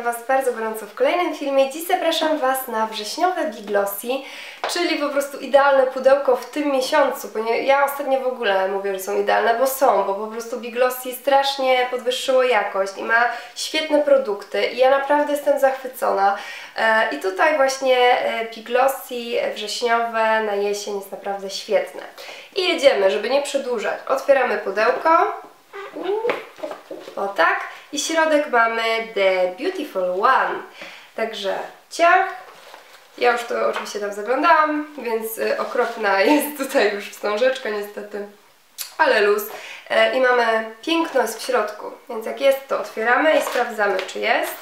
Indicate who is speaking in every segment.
Speaker 1: Was bardzo gorąco w kolejnym filmie. Dziś zapraszam Was na wrześniowe Biglossy, czyli po prostu idealne pudełko w tym miesiącu, ponieważ ja ostatnio w ogóle mówię, że są idealne, bo po prostu Biglossy strasznie podwyższyło jakość i ma świetne produkty i ja naprawdę jestem zachwycona. I tutaj właśnie Biglossy wrześniowe na jesień jest naprawdę świetne. I jedziemy, żeby nie przedłużać. Otwieramy pudełko. O tak. I środek mamy The Beautiful One. Także ciach. Ja już to oczywiście tam zaglądałam, więc okropna jest tutaj już wstążeczka niestety. Ale luz. I mamy piękność w środku. Więc jak jest, to otwieramy i sprawdzamy, czy jest.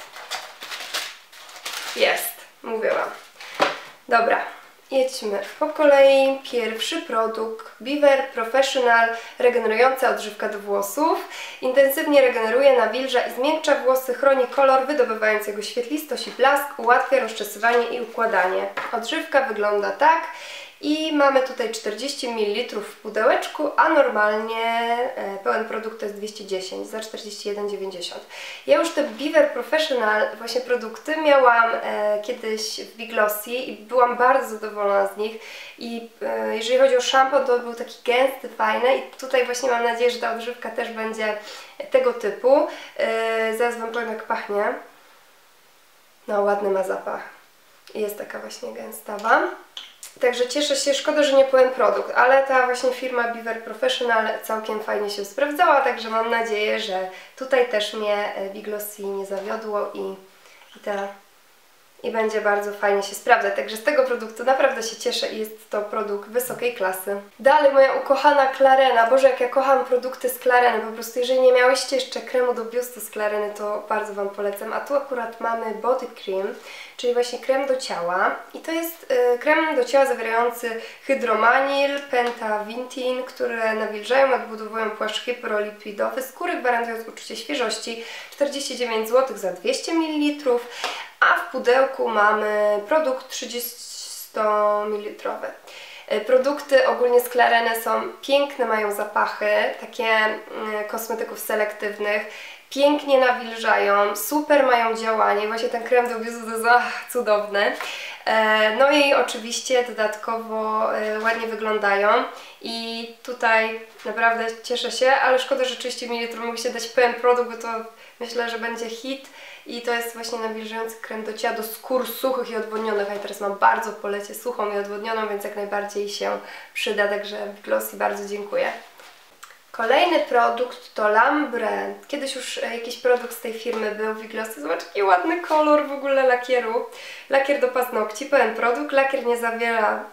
Speaker 1: Jest. Mówiłam. Dobra. Jedźmy po kolei. Pierwszy produkt Beaver Professional regenerująca odżywka do włosów. Intensywnie regeneruje, nawilża i zmiękcza włosy, chroni kolor, wydobywając jego świetlistość i blask, ułatwia rozczesywanie i układanie. Odżywka wygląda tak. I mamy tutaj 40 ml w pudełeczku, a normalnie pełen produkt to jest 210 za 41,90. Ja już te Beaver Professional właśnie produkty miałam kiedyś w Biglossy i byłam bardzo zadowolona z nich. I jeżeli chodzi o szampon, to był taki gęsty, fajny i tutaj właśnie mam nadzieję, że ta odżywka też będzie tego typu. Zaraz Wam powiem, jak pachnie. No, ładny ma zapach. I jest taka właśnie gęstawa. Także cieszę się, szkoda, że nie pełen produkt, ale ta właśnie firma Beaver Professional całkiem fajnie się sprawdzała, także mam nadzieję, że tutaj też mnie Biglossy nie zawiodło i będzie bardzo fajnie się sprawdzać. Także z tego produktu naprawdę się cieszę i jest to produkt wysokiej klasy. Dalej moja ukochana Clarena. Boże, jak ja kocham produkty z Clareny. Po prostu jeżeli nie miałyście jeszcze kremu do biustu z Clareny, to bardzo Wam polecam. A tu akurat mamy Body Cream, czyli właśnie krem do ciała. I to jest krem do ciała zawierający hydromanil, pentavintin, które nawilżają i odbudowują płaszcz hyperlipidowy skóry, gwarantując uczucie świeżości. 49 zł za 200 ml. A w pudełku mamy produkt 30 ml. Produkty ogólnie z Clareny są piękne, mają zapachy, takie kosmetyków selektywnych, pięknie nawilżają, super mają działanie, właśnie ten krem do biustu to jest cudowny. No i oczywiście dodatkowo ładnie wyglądają i tutaj naprawdę cieszę się, ale szkoda, że 30 ml mógł się dać pełen produkt, bo to myślę, że będzie hit. I to jest właśnie nawilżający krem do ciała, do skór suchych i odwodnionych, a ja teraz mam bardzo polecie suchą i odwodnioną, więc jak najbardziej się przyda, także Biglossy bardzo dziękuję. Kolejny produkt to Lambre. Kiedyś już jakiś produkt z tej firmy był w Biglossy. Zobacz, jaki ładny kolor w ogóle lakieru. Lakier do paznokci, pełen produkt. Lakier nie zawiera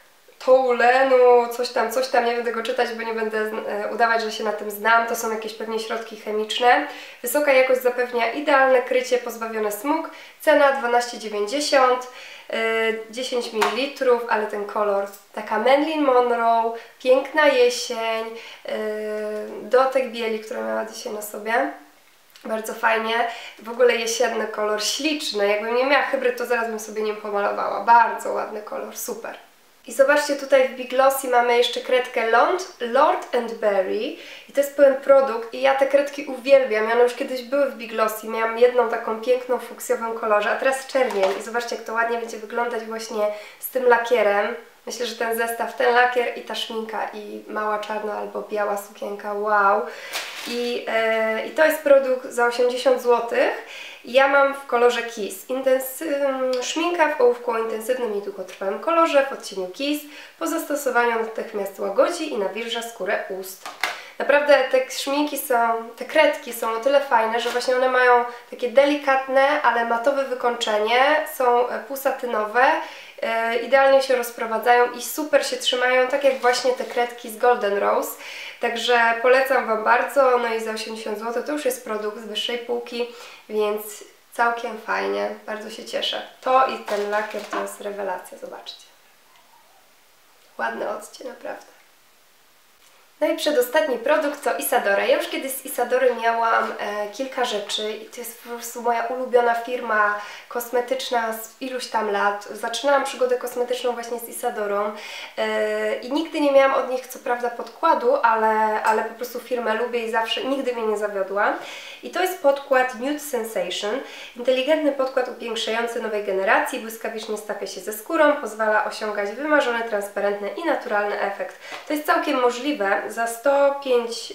Speaker 1: toulenu, coś tam, nie będę go czytać, bo nie będę udawać, że się na tym znam. To są jakieś pewnie środki chemiczne. Wysoka jakość zapewnia idealne krycie pozbawione smug. Cena 12,90, 10 ml, ale ten kolor, taka Marilyn Monroe, piękna jesień, dotek bieli, która miała dzisiaj na sobie. Bardzo fajnie, w ogóle jesienny kolor, śliczny. Jakbym nie miała hybryd, to zaraz bym sobie nim pomalowała. Bardzo ładny kolor, super. I zobaczcie, tutaj w Biglossy mamy jeszcze kredkę Lord and Berry i to jest pełen produkt i ja te kredki uwielbiam. One już kiedyś były w Biglossy, miałam jedną taką piękną fuksjowym kolorze, a teraz czerwień i zobaczcie, jak to ładnie będzie wyglądać właśnie z tym lakierem. Myślę, że ten zestaw, ten lakier i ta szminka i mała czarna albo biała sukienka, wow! I to jest produkt za 80 zł. Ja mam w kolorze Kiss. Szminka w ołówku o intensywnym i długotrwałym kolorze w odcieniu Kiss. Po zastosowaniu natychmiast łagodzi i nawilża skórę ust. Naprawdę te szminki te kredki są o tyle fajne, że właśnie one mają takie delikatne, ale matowe wykończenie. Są półsatynowe. Idealnie się rozprowadzają i super się trzymają, tak jak właśnie te kredki z Golden Rose. Także polecam Wam bardzo, no i za 80 zł to już jest produkt z wyższej półki, więc całkiem fajnie, bardzo się cieszę. To i ten lakier to jest rewelacja, zobaczcie. Ładny odcień, naprawdę. No i przedostatni produkt to Isadora. Ja już kiedyś z Isadory miałam kilka rzeczy i to jest po prostu moja ulubiona firma kosmetyczna z iluś tam lat. Zaczynałam przygodę kosmetyczną właśnie z Isadorą i nigdy nie miałam od nich co prawda podkładu, ale po prostu firmę lubię i zawsze, nigdy mnie nie zawiodła. I to jest podkład Nude Sensation. Inteligentny podkład upiększający nowej generacji, błyskawicznie stapia się ze skórą, pozwala osiągać wymarzony, transparentny i naturalny efekt. To jest całkiem możliwe. Za 105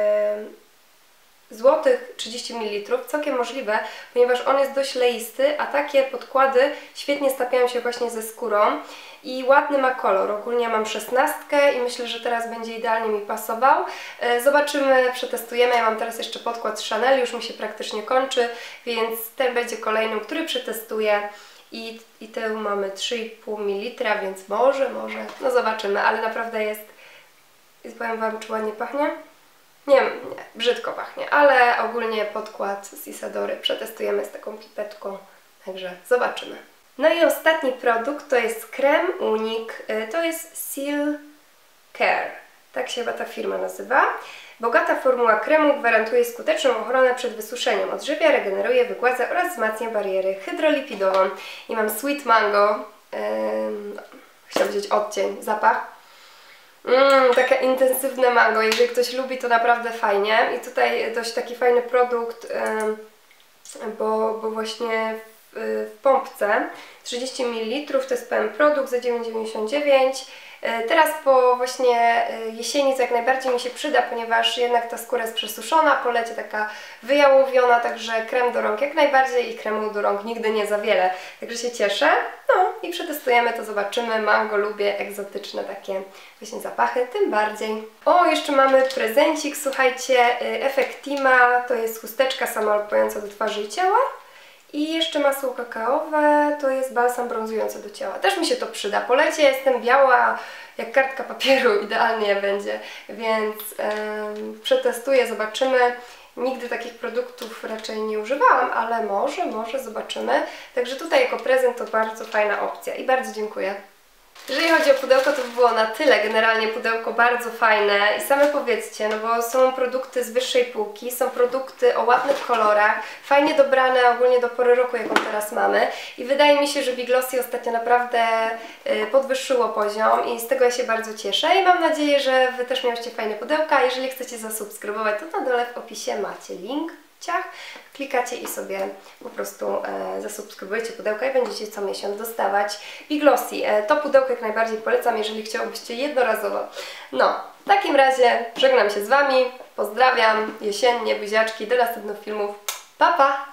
Speaker 1: zł 30 ml, całkiem możliwe, ponieważ on jest dość leisty, a takie podkłady świetnie stapiają się właśnie ze skórą i ładny ma kolor. Ogólnie mam 16 i myślę, że teraz będzie idealnie mi pasował. Zobaczymy, przetestujemy. Ja mam teraz jeszcze podkład z Chanel, już mi się praktycznie kończy, więc ten będzie kolejnym, który przetestuję. I tu mamy 3,5 ml, więc może, no zobaczymy, ale naprawdę jest. I powiem Wam, czy ładnie pachnie? Nie, brzydko pachnie, ale ogólnie podkład z Isadory przetestujemy z taką pipetką, także zobaczymy. No i ostatni produkt to jest krem Unique, to jest Seal Care, tak się chyba ta firma nazywa. Bogata formuła kremu gwarantuje skuteczną ochronę przed wysuszeniem, odżywia, regeneruje, wygładza oraz wzmacnia barierę hydrolipidową. I mam Sweet Mango, chciałam wziąć odcień, zapach. Takie intensywne mango, jeżeli ktoś lubi, to naprawdę fajnie. I tutaj dość taki fajny produkt, bo właśnie w pompce 30 ml to jest pełen produkt za 9,99. Teraz po właśnie jesieni to jak najbardziej mi się przyda, ponieważ jednak ta skóra jest przesuszona, po lecie taka wyjałowiona, także krem do rąk jak najbardziej i kremu do rąk nigdy nie za wiele. Także się cieszę. No i przetestujemy to, zobaczymy. Mango lubię, egzotyczne takie właśnie zapachy, tym bardziej. O, jeszcze mamy prezencik, słuchajcie, Effectima, to jest chusteczka samolpująca do twarzy i ciała. I jeszcze masło kakaowe, to jest balsam brązujący do ciała. Też mi się to przyda. Po lecie jestem biała jak kartka papieru, idealnie będzie, więc przetestuję, zobaczymy. Nigdy takich produktów raczej nie używałam, ale może zobaczymy. Także tutaj jako prezent to bardzo fajna opcja i bardzo dziękuję. Jeżeli chodzi o pudełko, to by było na tyle. Generalnie pudełko bardzo fajne i same powiedzcie, no bo są produkty z wyższej półki, są produkty o ładnych kolorach, fajnie dobrane ogólnie do pory roku, jaką teraz mamy i wydaje mi się, że Big Glossy ostatnio naprawdę podwyższyło poziom i z tego ja się bardzo cieszę i mam nadzieję, że Wy też miałyście fajne pudełka. Jeżeli chcecie zasubskrybować, to na dole w opisie macie link. Klikacie i sobie po prostu zasubskrybujecie pudełka i będziecie co miesiąc dostawać Big Glossy. To pudełko jak najbardziej polecam, jeżeli chciałobyście jednorazowo. No, w takim razie żegnam się z Wami, pozdrawiam jesiennie, buziaczki, do następnych filmów. Pa, pa!